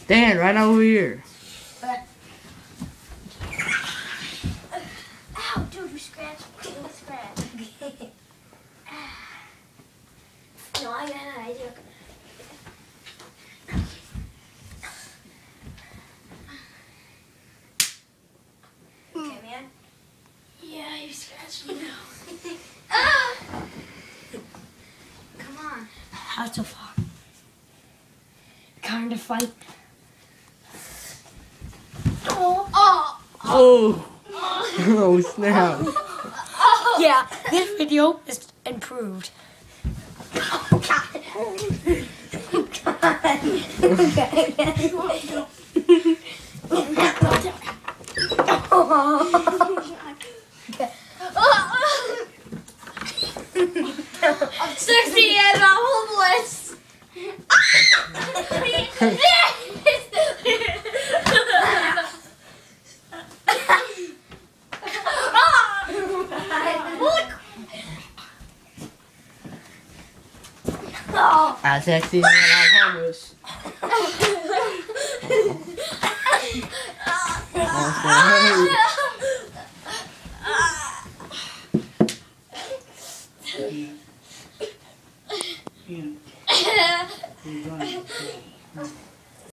Stand right over here. Ow, dude, you scratched me. Scratch. No, I got an idea. Okay, man. Yeah, you scratched me now. Ah! Come on. How's so far? Kind of fight. Oh! Oh! Oh! Oh snap! Yeah, this video is improved. Oh, God. I'm 60 and I'm homeless. I'm sexy and I'm homeless. Oh,